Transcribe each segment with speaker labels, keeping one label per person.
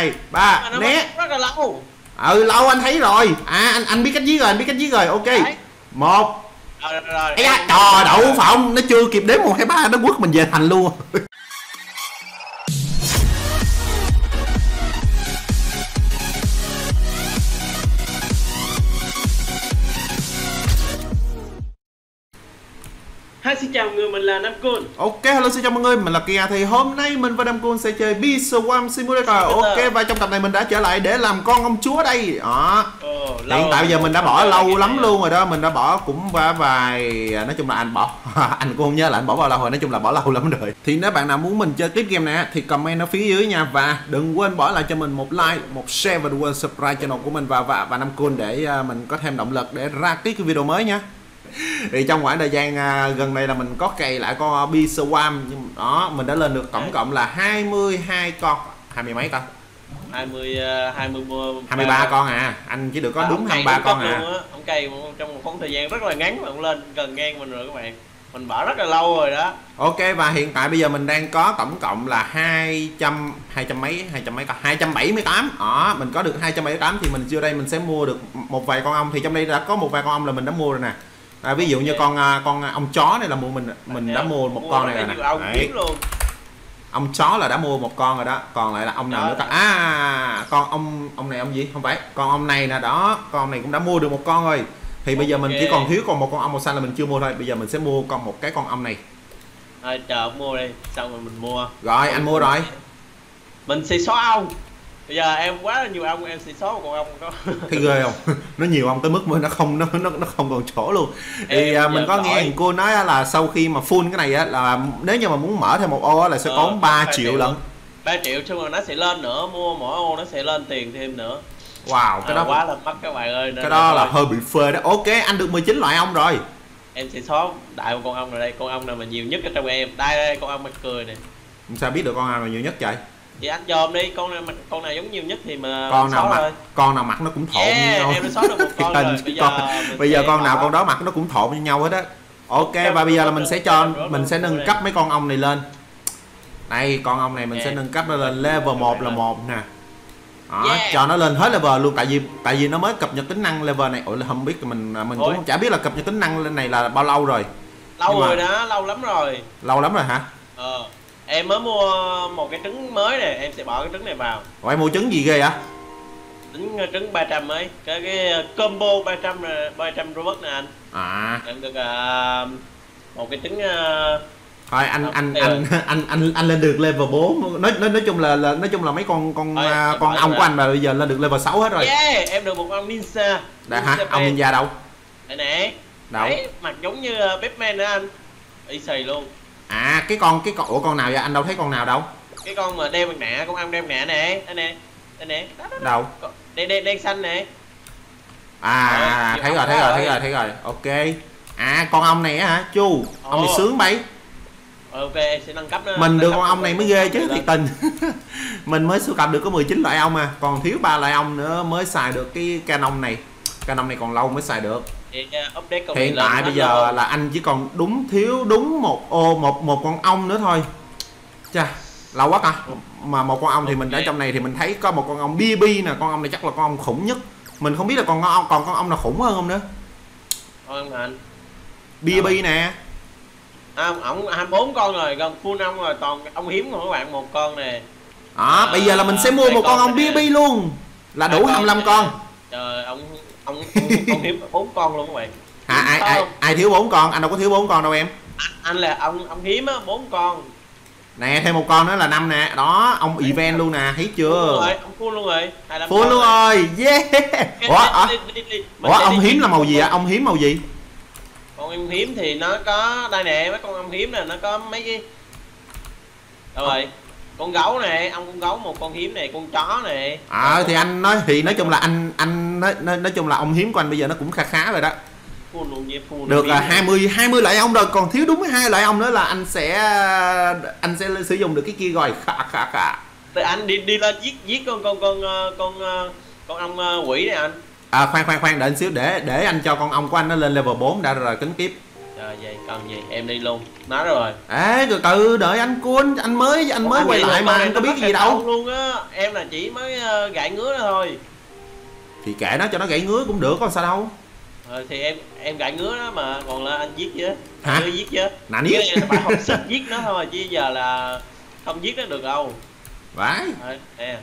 Speaker 1: 2 3 né.
Speaker 2: Rất là lâu.
Speaker 1: Lâu anh thấy rồi. Anh biết cách giết rồi, anh biết cách giết rồi. Ok. 1. Trời đậu phộng, nó chưa kịp đếm 1 2 3 nó quất mình về thành luôn.
Speaker 2: Xin chào mọi người, mình là Nam Cun.
Speaker 1: Ok, hello xin chào mọi người, mình là Kia. Thì hôm nay mình và Nam Cun sẽ chơi Swarm Simulator. Ok, và trong tập này mình đã trở lại để làm con ông chúa đây. Đó. Hiện tại bây giờ mình đã bỏ lâu lắm luôn rồi đó, mình đã bỏ cũng vài, nói chung là anh bỏ anh cũng không nhớ là anh bỏ bao lâu rồi, nói chung là bỏ lâu lắm rồi. Thì nếu bạn nào muốn mình chơi clip game này thì comment ở phía dưới nha, và đừng quên bỏ lại cho mình một like, một share và đừng quên subscribe channel của mình và Nam Cun để mình có thêm động lực để ra cái video mới nha. Thì trong khoảng thời gian gần đây là mình có cày lại con Swarm, nhưng đó mình đã lên được tổng cộng là 22 con, 20 mấy con, 23 con à, anh chỉ được có đúng 23 con à.
Speaker 2: Ông cày trong một khoảng thời gian rất là ngắn mà ông lên gần ngang mình rồi các bạn, mình bỏ rất là lâu rồi đó.
Speaker 1: Ok, và hiện tại bây giờ mình đang có tổng cộng là 200 mấy con, 278. Đó, mình có được 278 thì mình chưa đây mình sẽ mua được một vài con ong, thì trong đây đã có một vài con ong là mình đã mua rồi nè. Ví dụ như con ông chó này là mình đã mua một con này rồi nè. Đấy. Ông chó là đã mua một con rồi đó, còn lại là ông nào nữa ta? Con ông này ông gì? Không phải, con ông này nè, đó, con này cũng đã mua được một con rồi. Thì bây giờ mình chỉ còn thiếu còn một con ong màu xanh là mình chưa mua thôi. Bây giờ mình sẽ mua một cái con ong này.
Speaker 2: Chờ ông mua đi, xong rồi mình mua.
Speaker 1: Rồi, anh mua rồi.
Speaker 2: Mình sẽ xóa ong. Bây giờ em quá là nhiều ong, em sẽ xóa một con ong có.
Speaker 1: Thấy ghê không? Nó nhiều ong tới mức mà nó không còn chỗ luôn. Thì mình có nghe cô nói là sau khi mà full cái này á, là nếu như mà muốn mở thêm một ô á là sẽ tốn 3 triệu lận.
Speaker 2: 3 triệu xong rồi nó sẽ lên nữa, mua mỗi ô nó sẽ lên tiền thêm nữa.
Speaker 1: Wow, cái đó
Speaker 2: quá là mắc các bạn ơi.
Speaker 1: Cái đó là hơi bị phê đó. Ok, anh được 19 loại ong rồi.
Speaker 2: Em sẽ xóa đại một con ong rồi đây, con ong nào mà nhiều nhất ở trong em. Đây con ong mặt cười này.
Speaker 1: Sao biết được con nào là nhiều nhất vậy?
Speaker 2: Thì anh dòm đi, con nào giống nhiều nhất thì mà
Speaker 1: con nào mặt nó cũng thộn như nhau.
Speaker 2: Em đã xóa được một con rồi.
Speaker 1: Bây giờ con nào con đó mặt nó cũng thộn như nhau hết á. Ok, và bây giờ là mình sẽ nâng cấp mấy con ong này lên. Đây, con ong này mình sẽ nâng cấp nó lên level 1 là 1 nè. Đó, cho nó lên hết level luôn, tại vì nó mới cập nhật tính năng level này. Ủa, không biết mình cũng chả biết là cập nhật tính năng lên này là bao lâu rồi.
Speaker 2: Lâu rồi đó, lâu lắm rồi.
Speaker 1: Lâu lắm rồi hả?
Speaker 2: Em mới mua một cái trứng mới nè, em sẽ bỏ cái trứng này vào.
Speaker 1: Ủa, em mua trứng gì ghê vậy?
Speaker 2: Trứng 300 ấy, cái combo 300 Robux nè anh. Em được một cái trứng.
Speaker 1: Thôi anh lên được level 4. Nói chung là mấy con ong của anh mà bây giờ lên được level 6 hết rồi.
Speaker 2: Em được một con ninja.
Speaker 1: Đã hả? Ong ninja đâu?
Speaker 2: Đây nè.
Speaker 1: Đâu?
Speaker 2: Đấy, mặt giống như Batman nữa anh. Y xì luôn.
Speaker 1: Cái con nào vậy? Anh đâu thấy con nào đâu?
Speaker 2: Cái con mà đeo mặt nạ, con ong đeo mặt nạ nè. Đây nè.
Speaker 1: Đâu?
Speaker 2: Đen xanh nè.
Speaker 1: Thấy rồi. Ok. Con ong này á hả? Chu, ông này sướng bay.
Speaker 2: Ok, em sẽ nâng cấp nó.
Speaker 1: Mình được con ong này mới ghê chứ, thiệt tình. Mình mới sưu tập được có 19 loại ong à, còn thiếu 3 loại ong nữa mới xài được cái canon này. Canon này còn lâu mới xài được. Hiện tại bây giờ là anh chỉ còn thiếu một ô một con ong nữa thôi. Chà, lâu quá à. Mà một con ong thì mình ở trong này thì mình thấy có một con ong BB nè, con ong này chắc là con ong khủng nhất. Mình không biết là còn con ong nào khủng hơn không nữa.
Speaker 2: Con anh.
Speaker 1: BB nè.
Speaker 2: Ổng 24 con rồi, gần full ong rồi, toàn ong hiếm của các bạn, một con nè.
Speaker 1: Bây giờ là mình sẽ mua một con ong BB luôn. Là đủ 25 con.
Speaker 2: Trời, ông hiếm 4 con luôn các bạn.
Speaker 1: Ai thiếu 4 con? Anh đâu có thiếu 4 con đâu em.
Speaker 2: Anh là ông hiếm á, 4 con.
Speaker 1: Nè, thêm một con nữa là 5 nè. Đó, ông event luôn nè, thấy chưa?
Speaker 2: Ông full luôn rồi.
Speaker 1: Full luôn rồi. Yeah. Ủa, ông hiếm là màu gì ạ? Ông hiếm màu gì?
Speaker 2: Con ong hiếm thì nó có đây nè, mấy con ong hiếm nè, nó có mấy cái. Rồi. Con gấu này, con gấu một con hiếm này, con chó này.
Speaker 1: Thì anh nói thì nói chung là anh nói chung là ông hiếm của anh bây giờ nó cũng khá rồi đó.
Speaker 2: Full luôn vậy, full.
Speaker 1: Được là 20 loại ong rồi, còn thiếu đúng 2 loại ong nữa là anh sẽ sử dụng được cái kia rồi. Khà.
Speaker 2: Thì anh đi lên giết con ong quỷ này anh.
Speaker 1: Khoan đợi anh xíu để anh cho con ong của anh nó lên level 4 đã rồi tính tiếp.
Speaker 2: Trời vậy cần gì em đi luôn nói rồi.
Speaker 1: Ê từ từ đợi anh Quân, anh mới quay lại mà anh có biết gì đâu
Speaker 2: luôn á. Em là chỉ mới gãi ngứa đó thôi.
Speaker 1: Thì kệ nó cho nó gãy ngứa cũng được, có sao đâu.
Speaker 2: Thì em gãi ngứa đó mà còn là anh giết chứ.
Speaker 1: Hả?
Speaker 2: Chưa giết chứ.
Speaker 1: Nãy giết
Speaker 2: Em phải học sức giết nó thôi chứ giờ là không giết nó được đâu.
Speaker 1: Vãi.
Speaker 2: Nè.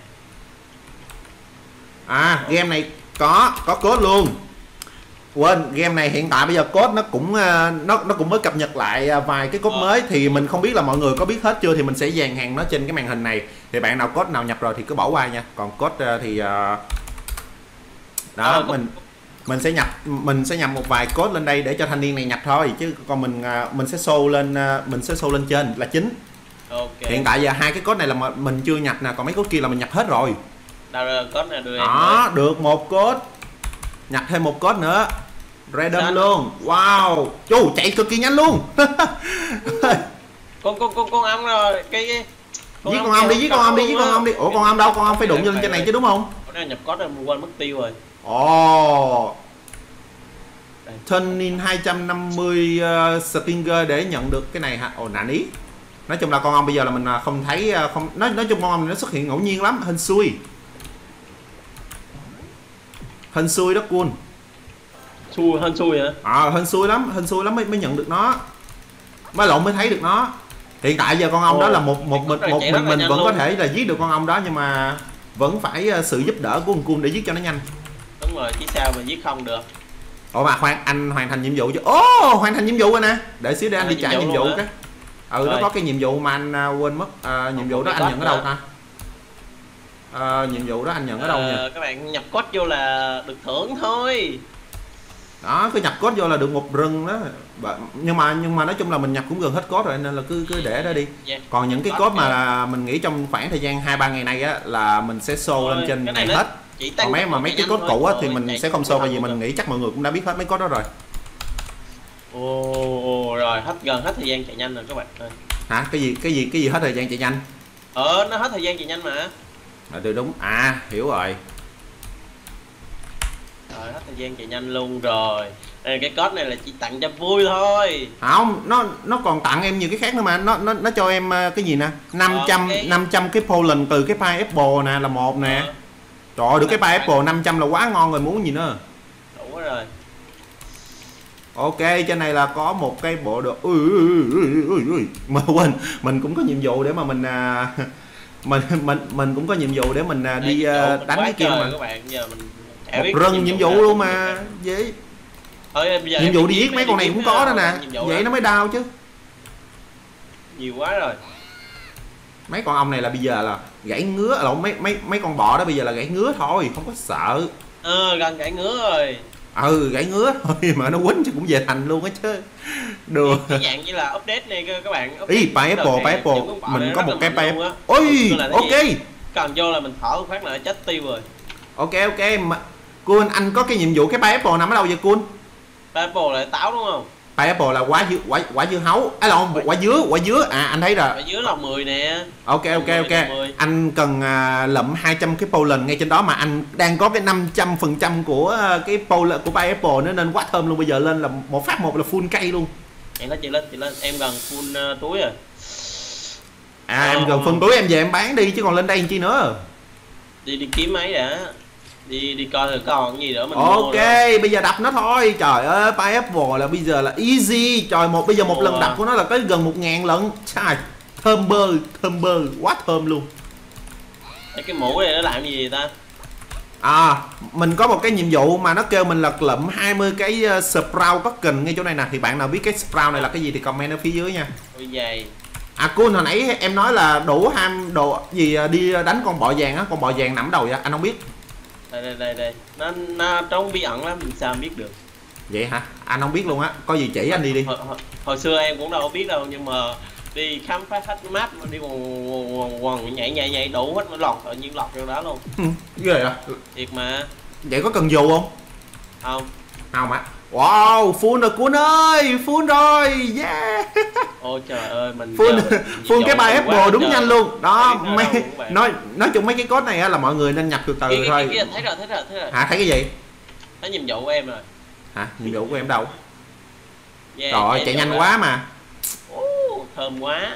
Speaker 1: À game này có code luôn. Quên, game này hiện tại bây giờ code nó cũng mới cập nhật lại vài cái code mới, thì mình không biết là mọi người có biết hết chưa, thì mình sẽ dàn hàng nó trên cái màn hình này. Thì bạn nào code nào nhập rồi thì cứ bỏ qua nha. Còn code thì đó mình sẽ nhập một vài code lên đây để cho thanh niên này nhập thôi, chứ còn mình sẽ show lên trên là chính.
Speaker 2: Okay.
Speaker 1: Hiện tại giờ hai cái code này là mình chưa nhập nè, còn mấy code kia là mình nhập hết rồi.
Speaker 2: Đâu rồi, code này đưa em
Speaker 1: đó, được một code, nhập thêm một code nữa random luôn. Wow, chú chạy cực kỳ nhanh luôn.
Speaker 2: con ong rồi cái
Speaker 1: giết con ong đi, giết con ong đi. Ủa con ong đâu, con ong phải đụng lên trên này chứ đúng không?
Speaker 2: Con này nhập code rồi quên mất tiêu rồi.
Speaker 1: Ồ, turn in 250 stinger để nhận được cái này hả? Ồ nãy ý. Nói chung là con ong bây giờ là mình không thấy, không nói chung con ong này nó xuất hiện ngẫu nhiên lắm, hên xui. Hên xui đó Quân.
Speaker 2: Hên xui hả?
Speaker 1: Hên xui lắm mới nhận được nó. Mới thấy được nó. Hiện tại giờ con ong đó là một mình vẫn có thể là giết được con ong đó, nhưng mà vẫn phải sự giúp đỡ của con Kun để giết cho nó nhanh.
Speaker 2: Đúng rồi, chứ sao mà giết không được.
Speaker 1: Ủa mà khoan, anh hoàn thành nhiệm vụ chưa? Hoàn thành nhiệm vụ rồi nè. Để xíu để anh đi trả nhiệm vụ cái. Nó có cái nhiệm vụ mà anh quên mất. Nhiệm vụ đó anh nhận ở đâu ta? Nhiệm vụ đó anh nhận ở đâu nhỉ?
Speaker 2: Các bạn nhập code vô là được thưởng thôi.
Speaker 1: Đó, cứ nhập code vô là được một rừng đó. Nhưng mà nói chung là mình nhập cũng gần hết code rồi, nên là cứ để đó đi. Còn những cái code mà mình nghĩ trong khoảng thời gian 2-3 ngày nay á là mình sẽ show lên trên này hết. Còn mấy cái code cũ á thì mình sẽ không show, bởi vì mình nghĩ chắc mọi người cũng đã biết hết mấy code đó rồi.
Speaker 2: Rồi gần hết thời gian chạy nhanh rồi các bạn ơi.
Speaker 1: Hả? Cái gì hết thời gian chạy nhanh?
Speaker 2: Nó hết thời gian chạy nhanh mà.
Speaker 1: Đúng. Hiểu rồi.
Speaker 2: Rồi hết thời gian chạy nhanh luôn rồi. Đây, cái code này là chỉ tặng cho vui thôi.
Speaker 1: Không, nó còn tặng em nhiều cái khác nữa mà. Nó cho em cái gì nè, 500 cái pollen từ cái pineapple nè là một nè. Trời ơi, được cái pineapple 500 là quá ngon rồi, muốn gì nữa.
Speaker 2: Đủ rồi.
Speaker 1: Ok, trên này là có một cái bộ đồ. Mà quên, mình cũng có nhiệm vụ để mà mình cũng có nhiệm vụ để mình đi đánh cái kia mà.
Speaker 2: Các bạn, giờ mình
Speaker 1: một rừng nhiệm vụ luôn mà. Vậy nhiệm vụ đi giết mấy con này cũng có đó nè. Vậy nó mới đau chứ.
Speaker 2: Nhiều quá rồi.
Speaker 1: Mấy con ong này là bây giờ là gãy ngứa, lộn, mấy con bọ đó bây giờ là gãy ngứa thôi, không có sợ.
Speaker 2: Gần gãy ngứa rồi.
Speaker 1: Gãy ngứa thôi mà nó quýnh chứ cũng về thành luôn á chứ. Được.
Speaker 2: Cái dạng như là update này các bạn.
Speaker 1: Pineapple mình có một cái pineapple. Ôi, ok.
Speaker 2: Cần vô là mình thở phát là chết tiêu rồi.
Speaker 1: Ok mà Kun, anh có cái nhiệm vụ cái pineapple nằm ở đâu vậy Kun?
Speaker 2: Pineapple là táo đúng không?
Speaker 1: Pineapple là quả dưa hấu. Quả dứa. Anh thấy rồi.
Speaker 2: Quả dứa là 10 nè.
Speaker 1: Ok. Anh cần lụm 200 cái pollen ngay trên đó, mà anh đang có cái 500% của cái pollen của pineapple nữa nên quá thơm luôn. Bây giờ lên là một phát một là full cây luôn.
Speaker 2: Chị lên. Em gần full túi rồi.
Speaker 1: Em gần full túi em về em bán đi chứ còn lên đây làm chi nữa.
Speaker 2: Đi kiếm máy đã. Đi coi thử còn cái gì nữa mình
Speaker 1: ok bây giờ đập nó thôi. Trời ơi, pineapple là bây giờ là easy. Trời, bây giờ một lần đập của nó là tới gần 1000 lần. Trời, thơm bơ, quá thơm luôn.
Speaker 2: Cái mũ này nó làm gì ta?
Speaker 1: Mình có một cái nhiệm vụ mà nó kêu mình là lụm 20 cái sprout token ngay chỗ này nè. Thì bạn nào biết cái sprout này là cái gì thì comment ở phía dưới nha.
Speaker 2: Ôi giời.
Speaker 1: Kun, hồi nãy em nói là đủ đồ gì đi đánh con bọ vàng á, con bọ vàng nằm đầu vậy, anh không biết.
Speaker 2: Đây. Nó trông bí ẩn lắm, mình sao biết được.
Speaker 1: Vậy hả? Anh không biết luôn á, có gì chỉ anh đi.
Speaker 2: Hồi xưa em cũng đâu có biết đâu, nhưng mà đi khám phá hết map, đi quần nhảy đủ hết, nó lọt, tự nhiên lọt vô đó luôn.
Speaker 1: Ghê à?
Speaker 2: Thiệt mà.
Speaker 1: Vậy có cần dù không? Không á. Wow, full rồi Kun ơi, full rồi, yeah.
Speaker 2: Ôi trời ơi, mình
Speaker 1: full cái pineapple đúng nhanh luôn. Đó, nói chung mấy cái code này là mọi người nên nhập từ từ thôi.
Speaker 2: Thấy rồi.
Speaker 1: Hả, thấy cái gì?
Speaker 2: Thấy nhiệm vụ của em rồi.
Speaker 1: Hả, nhiệm vụ của em đâu?
Speaker 2: Yeah,
Speaker 1: trời ơi chạy nhanh quá mà.
Speaker 2: Thơm quá.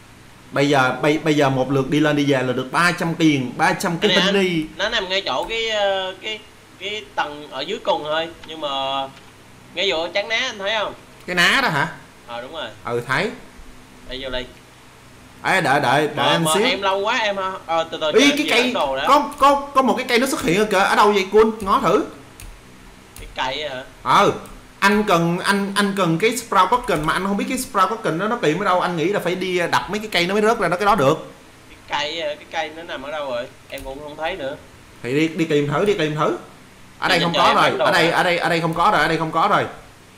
Speaker 1: Bây giờ một lượt đi lên đi về là được 300 tiền, 300 cái penny.
Speaker 2: Nó nằm ngay chỗ cái tầng ở dưới cùng thôi, nhưng mà ngay chỗ trắng ná anh thấy không?
Speaker 1: Cái ná đó hả?
Speaker 2: Đúng rồi.
Speaker 1: Thấy.
Speaker 2: Đây vô đây.
Speaker 1: Ê đợi anh xíu.
Speaker 2: Em lâu quá em từ từ.
Speaker 1: Ý cái cây có một cái cây nó xuất hiện kìa, ở đâu vậy Quân? Ngó thử.
Speaker 2: Cái cây hả?
Speaker 1: Anh cần cái Sprout Token mà anh không biết cái Sprout Token nó tìm ở đâu, anh nghĩ là phải đi đập mấy cái cây nó mới rớt ra nó cái đó được.
Speaker 2: Cái cây nó nằm ở đâu rồi? Em cũng không thấy nữa.
Speaker 1: Thì đi tìm thử. Ở đây không có rồi, ở đây không có rồi.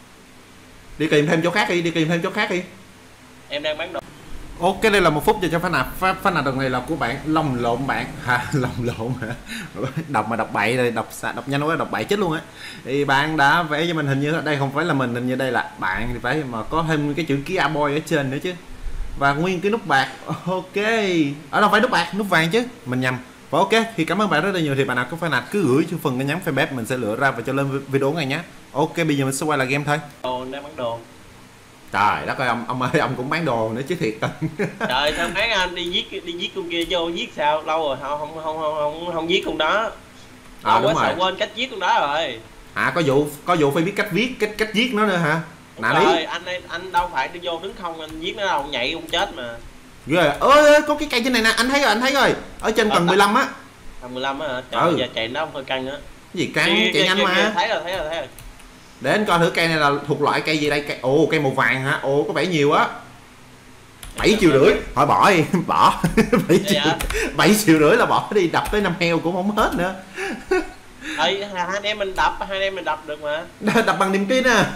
Speaker 1: Đi tìm thêm chỗ khác đi.
Speaker 2: Em đang bán đồ.
Speaker 1: Ok, đây là 1 phút cho phát nạp. Đợt này là của bạn lồng lộn bạn hả? Lồng lộn hả? Đọc mà đọc bậy rồi, đọc nhanh quá, đọc bậy chết luôn á. Thì bạn đã vẽ cho mình, hình như đây không phải là mình, hình như đây là bạn, thì phải mà có thêm cái chữ ký A boy ở trên nữa chứ. Và nguyên cái nút bạc. Ok, ở đâu phải nút bạc, nút vàng chứ, mình nhầm. Và ok, thì cảm ơn bạn rất là nhiều. Thì bạn nào có fan nạp cứ gửi cho phần cái nhắn fanpage, mình sẽ lựa ra và cho lên video này nhé. Ok, bây giờ mình sẽ quay lại game thôi.
Speaker 2: Đang bán đồ.
Speaker 1: Trời đất ơi, ông ơi, ông cũng bán đồ nữa chứ thiệt tình.
Speaker 2: Trời sao bán anh đi giết con kia vô giết sao? Lâu rồi không giết con đó. Đúng rồi. Quên cách giết con đó rồi.
Speaker 1: Có vụ phải biết cách viết, cách giết nó nữa hả?
Speaker 2: Rồi, anh đâu phải đi vô đứng không anh giết nó đâu, nhảy cũng chết mà.
Speaker 1: Ghê. Ơi có cái cây trên này nè, anh thấy rồi. Ở trên tầng 15 á.
Speaker 2: Tầng 15 á hả? Trời, giờ chạy nó không hơi căng á.
Speaker 1: Gì căng, chạy nhanh mà.
Speaker 2: Thấy rồi.
Speaker 1: Để anh coi thử cây này là thuộc loại cây gì đây? Cây màu vàng hả? Có vẻ nhiều á. 7,5 triệu. Thôi bỏ đi, bỏ. 7,5 triệu là bỏ đi, đập tới 5 heo cũng không hết nữa.
Speaker 2: Hai anh em mình đập được mà.
Speaker 1: Đập bằng niềm tin à.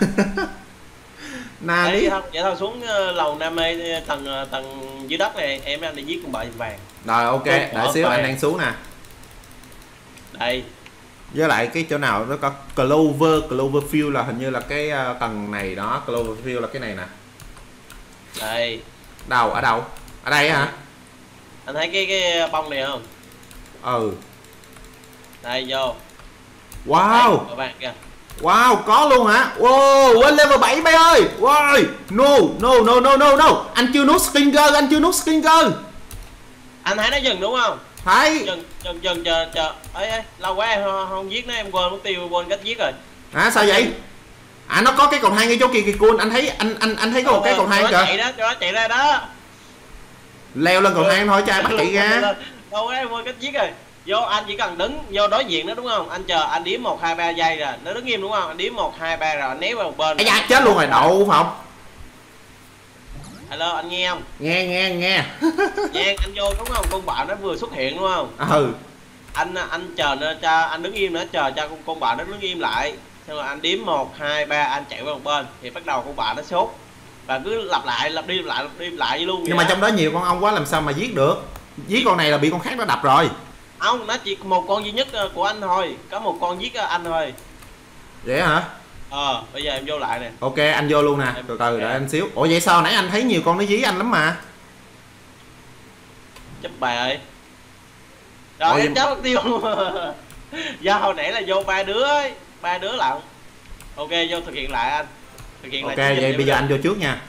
Speaker 1: Nè đi.
Speaker 2: Vậy thôi xuống lầu Nam Mê tầng dưới đất này, em đang đi giết con bọ vàng.
Speaker 1: Rồi ok, đợi xíu anh đang xuống nè.
Speaker 2: Đây.
Speaker 1: Với lại cái chỗ nào nó có Cloverfield là hình như là cái tầng này đó, Cloverfield là cái này nè.
Speaker 2: Đây.
Speaker 1: Đâu? Ở đây hả?
Speaker 2: Anh thấy cái bông này không? Đây vô.
Speaker 1: Wow.
Speaker 2: Đây, bạn kìa.
Speaker 1: Wow, có luôn hả? Wow, lên level 7 bay ơi. Wow. No. Anh chưa nút Stinger,
Speaker 2: Anh thấy nó dừng đúng không?
Speaker 1: Thấy.
Speaker 2: Dừng chờ. Ê, lâu quá em không giết nó, em quên cách giết rồi.
Speaker 1: Sao vậy? Nó có cái cầu thang ngay chỗ kia kìa Cool, anh thấy có một cái cầu thang kìa.
Speaker 2: Chạy đó, cho nó chạy ra đó.
Speaker 1: Leo lên cầu thang thôi cho ai bắt chạy ra.
Speaker 2: Lâu quá em quên cách giết rồi. Vô anh chỉ cần đứng vô đối diện đó đúng không? Anh chờ anh đếm 1 2 3 giây rồi, nó đứng im đúng không? Anh đếm 1 2 3 rồi anh né qua một bên.
Speaker 1: Ây da, chết luôn rồi, đậu không?
Speaker 2: Alo, anh nghe không?
Speaker 1: Nghe.
Speaker 2: Nghe, anh vô đúng không? Con bạo nó vừa xuất hiện đúng không? Anh chờ nó cho anh đứng im nữa, chờ cho con bạo nó đứng im lại. Xong rồi anh đếm 1 2 3 anh chạy qua một bên thì bắt đầu con bạo nó sốt. Và cứ lặp đi lại luôn.
Speaker 1: Nhưng mà trong đó nhiều con ong quá làm sao mà giết được? Giết con này là bị con khác nó đập rồi.
Speaker 2: Không, nó chỉ một con duy nhất của anh thôi, có một con giết anh thôi.
Speaker 1: Vậy hả?
Speaker 2: Bây giờ em vô lại nè.
Speaker 1: Ok, anh vô luôn nè, từ từ đợi anh xíu. Ủa vậy sao nãy anh thấy nhiều con nó dí anh lắm mà.
Speaker 2: Chấp bà ơi. Rồi em chết mất tiêu luôn. Do hồi nãy là vô ba đứa lận. Ok, vô thực hiện lại anh.
Speaker 1: Ok, vậy bây giờ anh vô trước nha.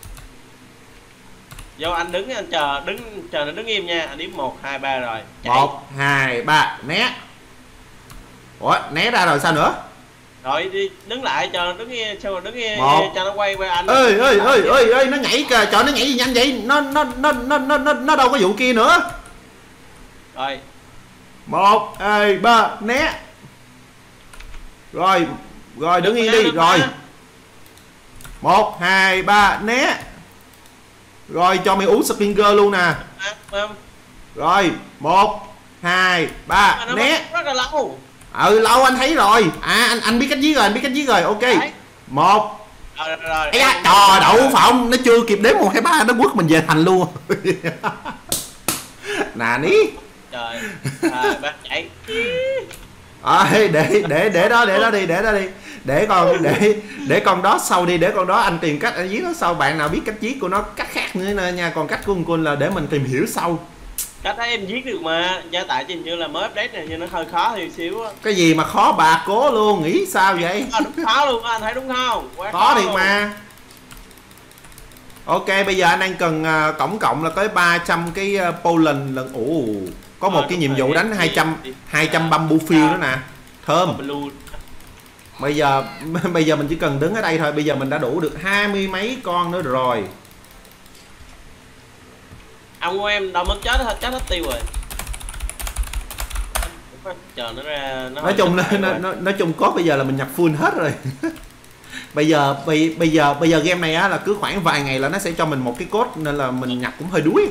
Speaker 2: Vô anh đứng, anh chờ nó đứng im nha, anh đếm 1 2 3 rồi.
Speaker 1: Chạy. 1 2 3 né. Ủa, né ra rồi sao nữa?
Speaker 2: Rồi đi đứng lại chờ nó đứng yên, xong rồi đứng yên cho nó quay qua anh.
Speaker 1: Ơi, nó nhảy kìa, trời nó nhảy gì nhanh vậy? Nó đâu có vụ kia nữa.
Speaker 2: Rồi.
Speaker 1: 1 2 3 né. Rồi đứng yên đi, rồi. 1 2 3 né. Rồi cho mày uống Stinger luôn nè. Rồi 1 2 3 né.
Speaker 2: Rất là lâu.
Speaker 1: Lâu anh thấy rồi. Anh biết cách giết rồi, ok. 1
Speaker 2: rồi.
Speaker 1: Ây da, trời đậu phộng, nó chưa kịp đếm 1 2 3 nó quất mình về thành luôn. Nè ní.
Speaker 2: Trời. Bác chạy.
Speaker 1: Để đó đi. Để con đó sau đi, để con đó anh tìm cách anh giết nó sau. Bạn nào biết cách giết của nó cách khác nữa nha, còn cách của con là để mình tìm hiểu sau.
Speaker 2: Cách đấy em giết được mà, gia tại hình như là mới update này nhưng nó hơi khó thì xíu á.
Speaker 1: Cái gì mà khó bà cố luôn, nghĩ sao vậy?
Speaker 2: Đúng khó luôn anh thấy đúng không?
Speaker 1: Khó thiệt mà. Ok, bây giờ anh đang cần tổng cộng là tới 300 cái Poland lần. Có một cái nhiệm vụ đánh 200 bamboo field nữa nè. Thơm. Bây giờ mình chỉ cần đứng ở đây thôi. Bây giờ mình đã đủ được 20 mấy con nữa rồi.
Speaker 2: Ông của em đâu mất chết hết tiêu rồi. Chờ nó ra nó
Speaker 1: nói chung code bây giờ là mình nhập full hết rồi. bây giờ game này á là cứ khoảng vài ngày là nó sẽ cho mình một cái code, nên là mình nhập cũng hơi đuối.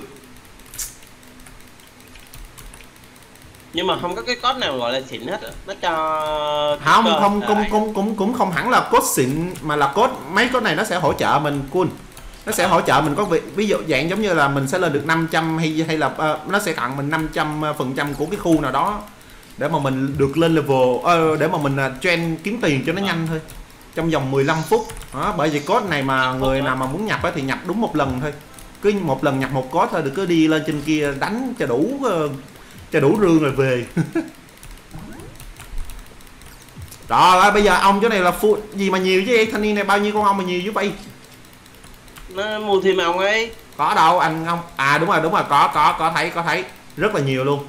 Speaker 2: Nhưng mà không có cái code nào gọi là xịn hết, nó cho
Speaker 1: cũng không hẳn là code xịn, mà là code, mấy code này nó sẽ hỗ trợ mình cool. Nó sẽ hỗ trợ mình có ví dụ dạng giống như là mình sẽ lên được 500 hay là nó sẽ tặng mình 500% của cái khu nào đó để mà mình được lên level, để mà mình trend kiếm tiền cho nó nhanh thôi, trong vòng 15 phút đó. Bởi vì code này mà người nào mà muốn nhập thì nhập đúng một lần thôi, cứ một lần nhập một code thôi, đừng cứ đi lên trên kia đánh cho đủ rương rồi về. Rồi bây giờ ông chỗ này là full gì mà nhiều chứ, thanh niên này bao nhiêu con ong mà nhiều chứ vậy?
Speaker 2: Nó mua thêm ong ấy.
Speaker 1: Có đâu anh không? À đúng rồi có thấy rất là nhiều luôn.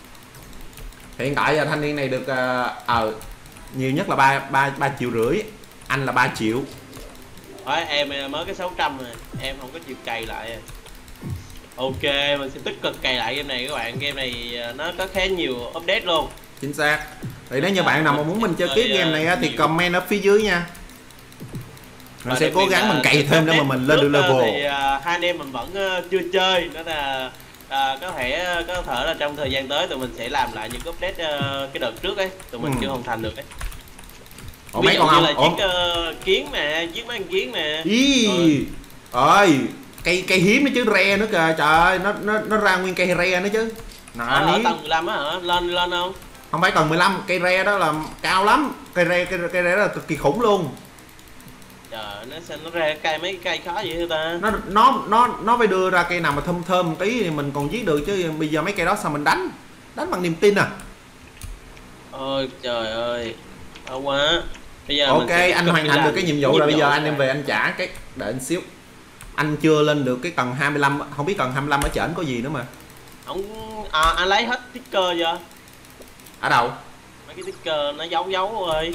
Speaker 1: Hiện tại giờ thanh niên này được nhiều nhất là 3,5 triệu, anh là 3 triệu.
Speaker 2: Thôi em mới cái 600 rồi, em không có chịu cày lại. Ok, mình sẽ tích cực cày lại game này các bạn. Game này nó có khá nhiều update luôn.
Speaker 1: Chính xác. Thì nếu như bạn nào mà muốn mình chơi tiếp game này thì comment ở phía dưới nha. Mình sẽ cố gắng mình cày thêm để mà mình lên được level.
Speaker 2: Thì hai anh em mình vẫn chưa chơi, nó là có thể là trong thời gian tới tụi mình sẽ làm lại những update cái đợt trước ấy, tụi mình chưa hoàn thành được ấy. Ví dụ như là giết kiến mà, giết mấy con kiến nè.
Speaker 1: Ơi, cây hiếm nó chứ, re nữa kìa, trời ơi, nó ra nguyên cây re nữa chứ.
Speaker 2: Ở tầng 15 á hả? Lên không?
Speaker 1: Không phải tầng 15, cây re đó là cao lắm, cây re đó là cực kỳ khủng luôn.
Speaker 2: Trời, nó ra cây mấy cây khó vậy ta?
Speaker 1: Nó phải đưa ra cây nào mà thơm tí thì mình còn giết được, chứ bây giờ mấy cây đó sao mình đánh bằng niềm tin à.
Speaker 2: Ôi trời ơi, đau quá. Bây giờ
Speaker 1: ok, anh hoàn thành được cái nhiệm vụ rồi, bây giờ anh em về anh trả cái, đợi anh xíu. Anh chưa lên được cái tầng 25, không biết tầng 25 ở trển có gì nữa mà.
Speaker 2: Anh lấy hết sticker chưa?
Speaker 1: Ở đâu?
Speaker 2: Mấy cái sticker nó giấu ơi.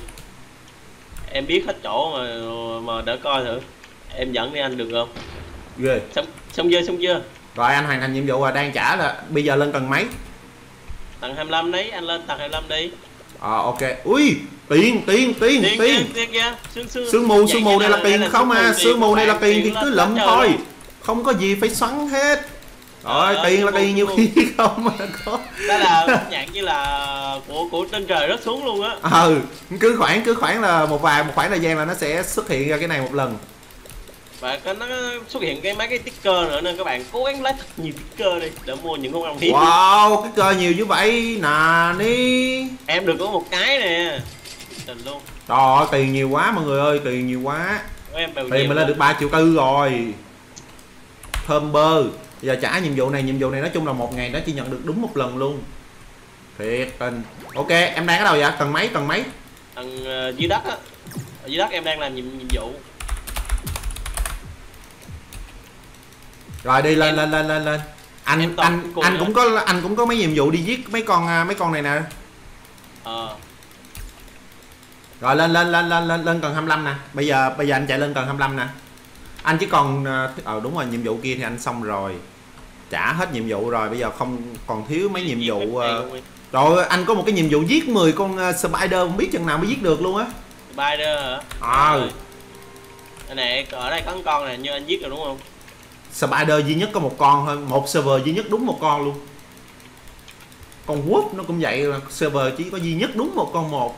Speaker 2: Em biết hết chỗ mà đỡ coi thử. Em dẫn đi anh được không?
Speaker 1: Ghê.
Speaker 2: Xong chưa?
Speaker 1: Rồi anh hoàn thành nhiệm vụ rồi, đang trả là bây giờ lên tầng mấy?
Speaker 2: Tầng 25 đấy, anh lên tầng 25 đi.
Speaker 1: Ok. Ui, tiền.
Speaker 2: Kìa.
Speaker 1: Sương mù này là tiền không à, sương mù này là tiền thì cứ lụm thôi. Không có gì phải xoắn hết. Rồi, tiền là tiền nhiều khi không mà có.
Speaker 2: Đó là dạng như là của trên trời rớt xuống luôn á.
Speaker 1: Cứ khoảng là một khoảng thời gian là nó sẽ xuất hiện ra cái này một lần.
Speaker 2: Và nó xuất hiện mấy cái sticker nữa, nên các bạn cố gắng lấy thật nhiều sticker đi để mua những con ong hiếm.
Speaker 1: Wow, sticker nhiều như vậy nè đi.
Speaker 2: Em được có một cái nè. Tình luôn.
Speaker 1: Trời ơi, tiền nhiều quá mọi người ơi, tiền nhiều quá. Tiền mình lên được 3,4 triệu rồi. Thơm bơ. Bây giờ trả nhiệm vụ này nói chung là một ngày nó chỉ nhận được đúng một lần luôn. Thiệt tình. Ok, em đang ở đâu vậy? Tầng mấy?
Speaker 2: Tầng dưới đất á. Ở dưới đất em đang làm nhiệm vụ.
Speaker 1: Rồi đi lên. Anh cũng có mấy nhiệm vụ đi giết mấy con này nè. Rồi lên tầng 25 nè. Bây giờ anh chạy lên tầng 25 nè. Anh chỉ còn đúng rồi, nhiệm vụ kia thì anh xong rồi. Trả hết nhiệm vụ rồi, bây giờ không còn thiếu mấy nhiệm vụ. Rồi anh có một cái nhiệm vụ giết 10 con spider, không biết chừng nào mới giết được luôn á.
Speaker 2: Spider hả? Đây này, ở đây có con này, như anh giết rồi đúng không?
Speaker 1: Spider duy nhất có một con thôi, một server duy nhất đúng một con luôn. Con Wolf nó cũng vậy, server chỉ có duy nhất đúng một con một.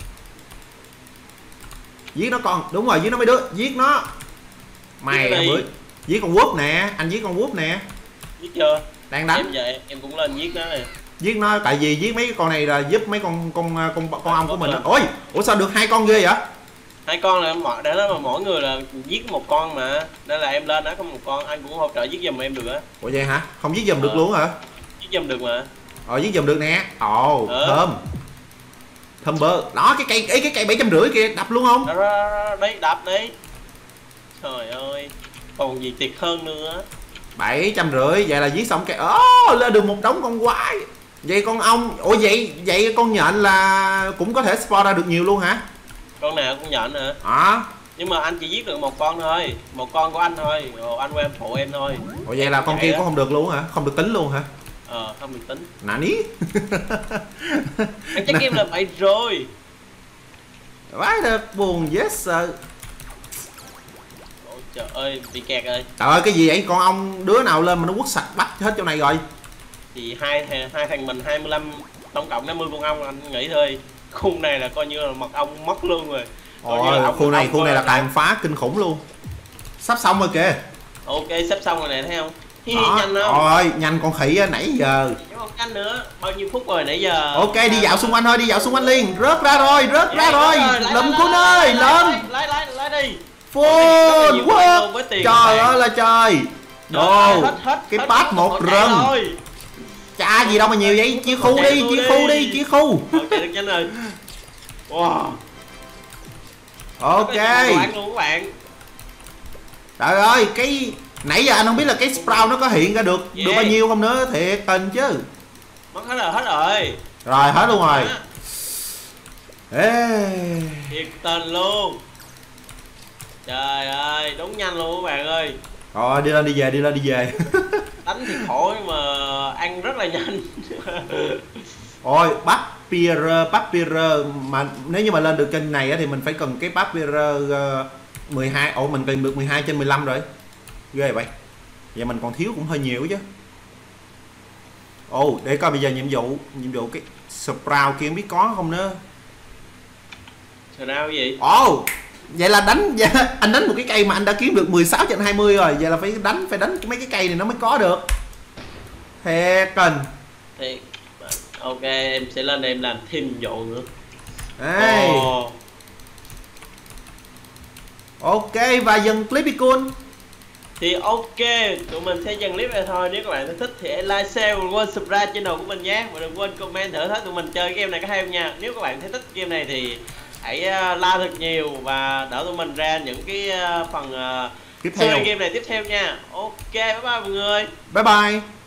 Speaker 1: Giết nó con, đúng rồi, giết nó mấy đứa, giết nó. Mày bữa giết con Wolf nè, anh giết con Wolf nè.
Speaker 2: Giết chưa?
Speaker 1: Đang đánh.
Speaker 2: Em vậy, em cũng lên giết nó nè.
Speaker 1: Giết nó, tại vì giết mấy con này là giúp mấy con ong của mình đó. Ủa sao được 2 con ghê vậy?
Speaker 2: 2 con là để đó mà mỗi người là giết một con mà, nên là em lên đó có một con, anh cũng hỗ trợ giết giùm em được á.
Speaker 1: Ủa vậy hả? Không giết giùm được luôn hả?
Speaker 2: Giết giùm được mà.
Speaker 1: Giết giùm được nè. Thơm bơ. Đó cái cây 750 kìa, đập luôn không?
Speaker 2: Đấy, đập đi. Trời ơi. còn gì tuyệt hơn nữa.
Speaker 1: 750, vậy là giết xong cái lên được một đống con quái. Vậy con ong, ủa vậy con nhện là cũng có thể spawn ra được nhiều luôn hả?
Speaker 2: Con nào con nhện hả? Nhưng mà anh chỉ giết được một con thôi, một con của anh thôi, rồi anh của em phụ em thôi.
Speaker 1: Ủa vậy là con kia cũng không được luôn hả? Không được tính luôn hả?
Speaker 2: Không được tính.
Speaker 1: Nani?
Speaker 2: Anh chắc game là vậy rồi.
Speaker 1: Vãi thật buồn yes sir.
Speaker 2: Ôi trời ơi, bị kẹt rồi.
Speaker 1: Trời ơi cái gì vậy? Con ong đứa nào lên mà nó quất sạch bắt hết chỗ này rồi.
Speaker 2: Thì hai thằng mình 25, tổng cộng 50 con ong anh nghĩ thôi. Khung này là coi như là mật ong mất luôn rồi.
Speaker 1: Khu này là tàn phá kinh khủng luôn. Sắp xong rồi kìa.
Speaker 2: Ok sắp xong rồi nè thấy không? Nhanh không?
Speaker 1: Ôi nhanh con khỉ á, nãy giờ.
Speaker 2: Không nhanh nữa, bao nhiêu phút rồi nãy giờ.
Speaker 1: Ok đi dạo xung quanh thôi, đi dạo xung quanh liền. Rớt ra rồi. Lụm Kun ơi, lên.
Speaker 2: Lấy đi.
Speaker 1: Full wow. Trời ơi là trời. Đồ. Cái bát một rừng. Chà gì đâu mà nhiều vậy, chia khu đi, chia khu.
Speaker 2: Ok được nhanh rồi. Wow.
Speaker 1: Ok.
Speaker 2: Luôn các bạn.
Speaker 1: Trời ơi, cái nãy giờ anh không biết là cái sprout nó có hiện ra được bao nhiêu không nữa, thiệt tình chứ.
Speaker 2: Mất hết rồi.
Speaker 1: Rồi hết luôn rồi. Ê.
Speaker 2: Thiệt tình luôn. Trời ơi, đúng nhanh luôn các bạn ơi.
Speaker 1: Rồi đi lên đi về.
Speaker 2: Đánh thì khổ nhưng mà ăn rất là nhanh.
Speaker 1: Ôi Papyrer mà nếu như mà lên được kênh này thì mình phải cần cái Papyrer 12. Ủa mình cần được 12/15 rồi. Ghê vậy. Vậy mình còn thiếu cũng hơi nhiều chứ. Ồ để coi bây giờ nhiệm vụ cái sprout kia không biết có không nữa.
Speaker 2: Sprout gì?
Speaker 1: Ồ vậy là anh đánh một cái cây mà anh đã kiếm được 16/20 rồi. Vậy là phải đánh mấy cái cây này nó mới có được. Thiệt cần.
Speaker 2: Thiệt. Ok em sẽ lên đây em làm thêm vụ nữa.
Speaker 1: Đây. Ok và dừng clip đi Kun.
Speaker 2: Thì ok, tụi mình sẽ dừng clip này thôi. Nếu các bạn thích thì like, share và quên subscribe channel của mình nhé. Và đừng quên comment thử thách tụi mình chơi game này có hay không nha. Nếu các bạn thấy thích game này thì hãy like thật nhiều và đỡ tụi mình ra những cái phần
Speaker 1: tiếp theo
Speaker 2: game này tiếp theo nha. Ok, bye bye mọi người.
Speaker 1: Bye bye.